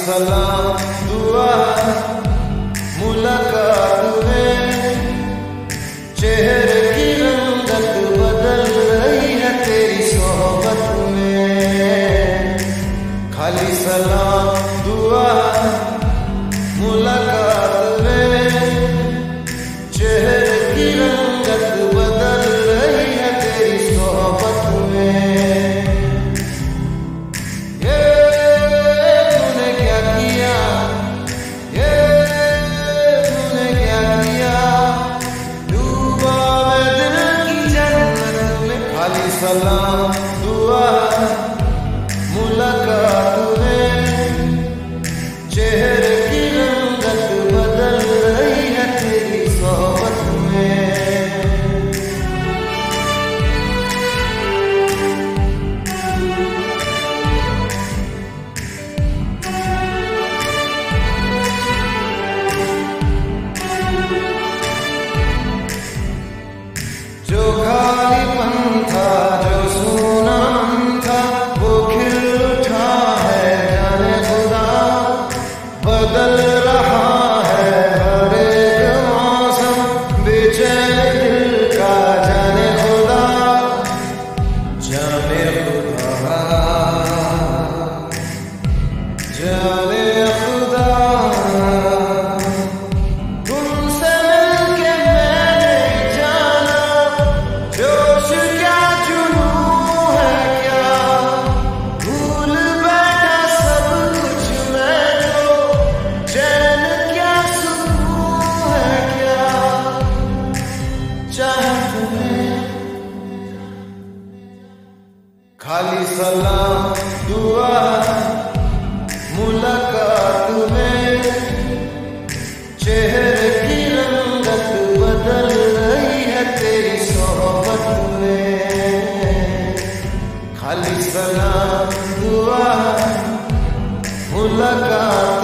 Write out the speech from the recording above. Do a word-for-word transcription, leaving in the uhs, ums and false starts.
सलाम दुआ मुलाकात में चेहरे की रंगत बदल रही है तेरी सोहबत में। खाली सलाम दुआ मुलाकात में चेहरे की रंगत बदल रही है तेरी सोहबत में। सलाम दुआ मुलाकात में चेहरे की रंगत बदल रही है तेरी सोहबत में। जो खालीपन था जो सोना मन था वो खिल उठा है जाने खुदा। बदल रहा है हर एक मौसम बेचैन दिल का जाने खुदा। जाने खुदा जाने खुदा खाली सलाम दुआ मुलाकात में चेहरे की रंगत बदल रही है तेरी सोहबत में। खाली सलाम दुआ मुलाकात